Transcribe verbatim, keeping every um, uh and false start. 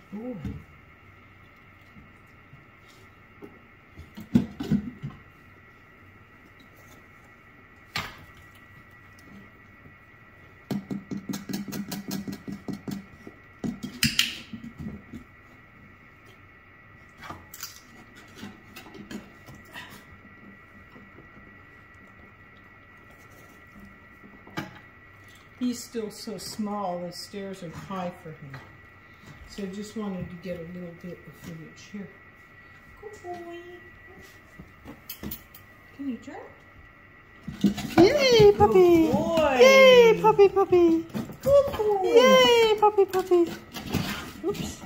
Ooh. He's still so small, the stairs are high for him. So I just wanted to get a little bit of footage here. Good boy. Can you jump? Yay, puppy! Good boy. Yay, puppy, puppy! Good boy. Yay, puppy, puppy! Oops.